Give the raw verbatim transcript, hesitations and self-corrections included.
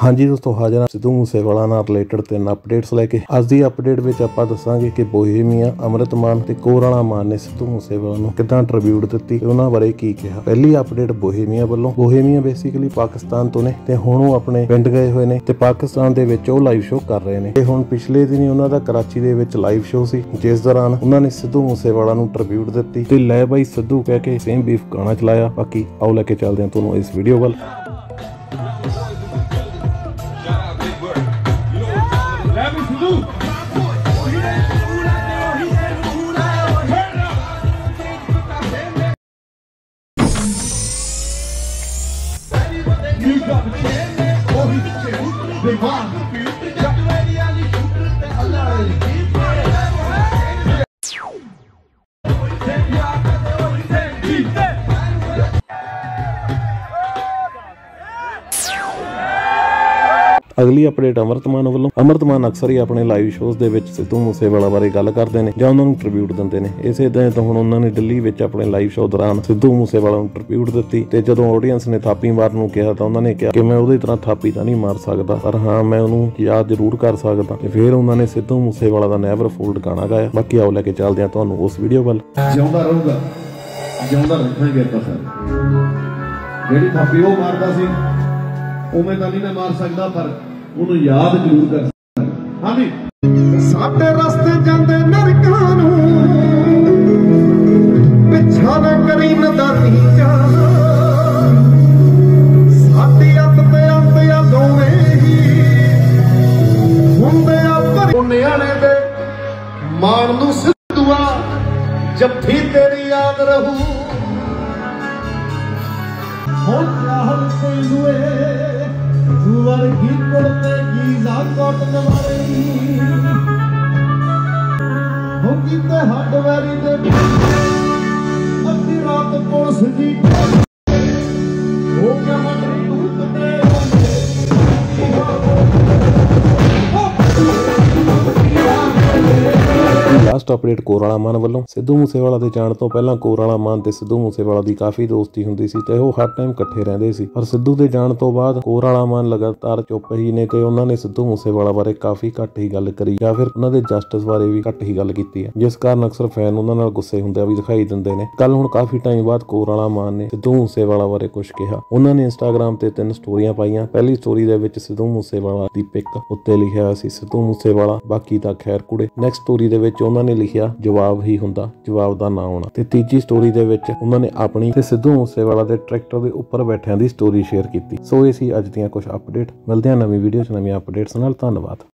हाँ जी दोस्तों, हाजिर हाँ सिद्धू मूसेवाला नाल रिलेटेड तीन अपडेट्स लैके। अज की अपडेट विच आपां दस्सांगे कि बोहेमिया, अमृत मान ते कोराला मान ने सिद्धू मूसेवाला नूं किदां ट्रिब्यूट दित्ती ते उन्हां बारे की कहा। पहली अपडेट बोहेमिया वल्लों। बोहेमिया बेसिकली पाकिस्तान तो ने ते हुण ओह अपने पिंड गए हुए ने ते पाकिस्तान दे विच ओह लाइव शो कर रहे ने ते हुण पिछले दिन उन्हां दा कराची दे विच लाइव शो सी, जिस दौरान उन्हां ने सिद्धू मूसेवाला नूं ट्रिब्यूट दित्ती ते लै बाई सिद्धू कह के सेम बीफ गाना चलाया। बाकी आओ लैके चलदे हां तुहानूं इस वीडियो वल। You got the chance, oh he's the champ, the bomb, got the lady on the shooter, I love it. अगली अपडेट अमृत मान वालों। अमृत मान अक्सर ही अपने लाइव शोज़ दे विच सिद्धू मूसेवाला बारे गल करते हैं जां उन्हां नूं ट्रिब्यूट दिंदे ने। इसे तरह तो हुण उन्हां ने दिल्ली विच अपने लाइव शो दौरान सिद्धू मूसेवाला नूं ट्रिब्यूट दित्ती ते जदों ऑडियंस ने थापी मारन नूं कहा तां उन्हां ने कहा कि मैं उहदी तरह थापी तां नहीं मार सकदा, पर हाँ मैं उहनूं याद जरूर कर सकदा। ते फिर उन्हां ने सिद्धू मूसेवाला दा नैवर फोल्ड गाना गाया। बाकी आओ लैके चलदे हां तुहानूं उस वीडियो वल। जिउंदा रहूगा, जिउंदा रखांगे आपां सारे। जेहड़ी थापी ओह मारदा सी उवें तां नहीं मैं मार सकदा, पर ਉਹਨੂੰ याद जरूर कर सकदा। हाँ जी, साडे रास्ते जांदे नरकां नूं पिछा ना करी नदानी जा, साडी अत ते अंत आ दोवें ही हुंदे आ पर नियाणे दे माण नूं सिद्धूआ जफ्फी तेरी याद रहू हुण चाहल तैनूं वर्गी कुड़ते गीजा कोट नवारी हो कीते हड वैरी दे अद्धी रात पुलिस जी हो गया मटर तूत दे लास्ट अपडेट कोराला मान वालों। सिद्धू मूसेवाला दे जाण तो पहला कोराला मान ते सिद्धू मूसेवाला दी काफी दोस्ती हुंदी सी ते ओह हर टाइम इकट्ठे रहिंदे सी, पर सिद्धू दे जाण तो बाद कोराला मान लगातार चुप ही ने ते उन्हां ने सिद्धू मूसेवाला बारे काफी घट ही गल करी या फिर उन्हां दे जस्टिस बारे भी घट ही गल कीती है, जिस कारण अक्सर फैन उन्हां नाल गुस्से हुंदे भी दिखाई दिंदे ने। कल हुण काफी टाइम बाद कोराला मान ने सिद्धू मूसेवाला बारे कुछ कहा। उन्हां ने इंस्टाग्राम ते तीन स्टोरियां पाईयां। पहली स्टोरी दे विच सिद्धू मूसेवाला दी पिक उत्ते लिखिआ सी सिद्धू मूसेवाला बाकी तां खैर कुड़े। नैक्सट स्टोरी दे विच उन्हां ने लिखिआ जवाब ही हुंदा, जवाब दा ना आउणा। ते तीजी स्टोरी दे विच उन्हां ने अपनी ते सिद्धू मूसेवाला दे ट्रैक्टर दे उपर बैठिਆਂ दी स्टोरी शेयर कीती। सो ये सी अज दियां कुछ अपडेट। मिलदे हां नवीं वीडियो च नवीं अपडेट्स नाल। धन्नवाद।